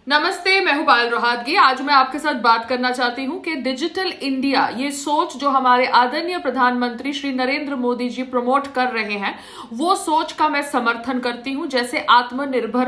नमस्ते, मैं हूं पायल रोहातगी। आज मैं आपके साथ बात करना चाहती हूं कि डिजिटल इंडिया, ये सोच जो हमारे आदरणीय प्रधानमंत्री श्री नरेंद्र मोदी जी प्रमोट कर रहे हैं, वो सोच का मैं समर्थन करती हूं। जैसे आत्मनिर्भर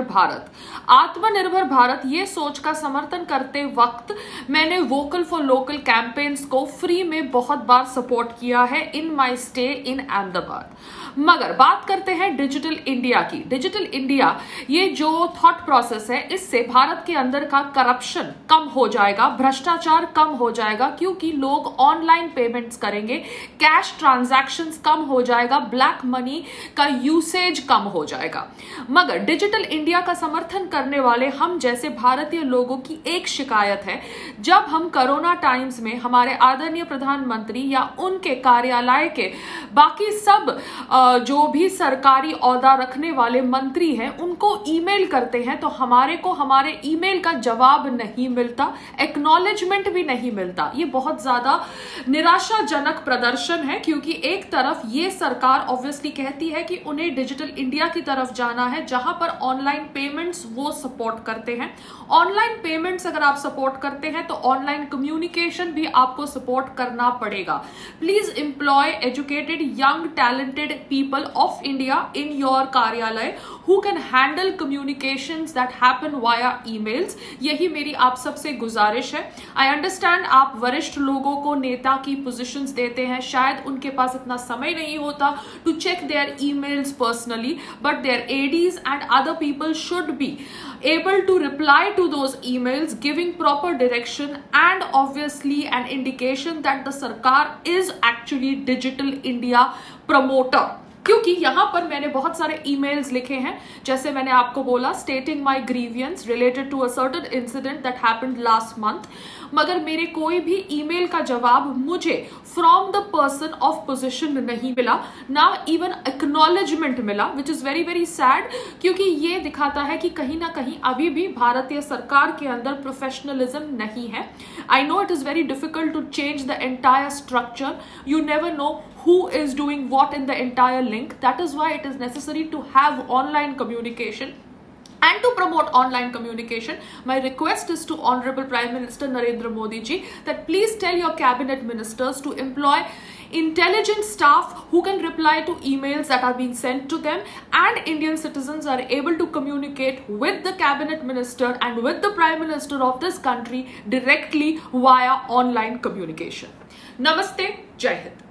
भारत, ये सोच का समर्थन करते वक्त मैंने वोकल फॉर लोकल कैंपेन्स को फ्री में बहुत बार सपोर्ट किया है इन माई स्टे इन अहमदाबाद। मगर बात करते हैं डिजिटल इंडिया की। डिजिटल इंडिया ये जो थॉट प्रोसेस है, इससे भारत के अंदर का करप्शन कम हो जाएगा, भ्रष्टाचार कम हो जाएगा, क्योंकि लोग ऑनलाइन पेमेंट्स करेंगे, कैश ट्रांजैक्शंस कम हो जाएगा, ब्लैक मनी का यूसेज कम हो जाएगा। मगर डिजिटल इंडिया का समर्थन करने वाले हम जैसे भारतीय लोगों की एक शिकायत है, जब हम कोरोना टाइम्स में हमारे आदरणीय प्रधानमंत्री या उनके कार्यालय के बाकी सब जो भी सरकारी ओहदा रखने वाले मंत्री हैं, उनको ईमेल करते हैं तो हमारे ईमेल का जवाब नहीं मिलता, एक्नॉलेजमेंट भी नहीं मिलता। ये बहुत ज्यादा निराशाजनक प्रदर्शन है, क्योंकि एक तरफ ये सरकार ऑब्वियसली कहती है कि उन्हें डिजिटल इंडिया की तरफ जाना है, जहां पर ऑनलाइन पेमेंट्स वो सपोर्ट करते हैं। ऑनलाइन पेमेंट्स अगर आप सपोर्ट करते हैं तो ऑनलाइन कम्युनिकेशन भी आपको सपोर्ट करना पड़ेगा। Please employ educated young talented people of India in your कार्यालय who can handle communications that happen via emails। यही मेरी आप सबसे गुजारिश है। I understand आप वरिष्ठ लोगों को नेता की पोजीशंस देते हैं, शायद उनके पास इतना समय नहीं होता to check their emails personally, but their ADs and other people should be able to reply to those emails, giving proper direction and obviously an indication that the sarkar is actually digital India promoter। क्योंकि यहां पर मैंने बहुत सारे emails लिखे हैं, जैसे मैंने आपको बोला, stating my grievance related to a certain incident that happened last month, मगर मेरे कोई भी ईमेल का जवाब मुझे from the person of position नहीं मिला, ना इवन एक्नॉलेजमेंट मिला, which is very very sad. क्योंकि ये दिखाता है कि कहीं ना कहीं अभी भी भारतीय सरकार के अंदर प्रोफेशनलिज्म नहीं है। I know it is very difficult to change the entire structure, you never know who is doing what in the entire link. That is why it is necessary to have online communication. And to promote online communication, my request is to Honorable Prime Minister Narendra Modi ji that please tell your cabinet ministers to employ intelligent staff who can reply to emails that are being sent to them, and Indian citizens are able to communicate with the cabinet minister and with the prime minister of this country directly via online communication. Namaste, Jai Hind.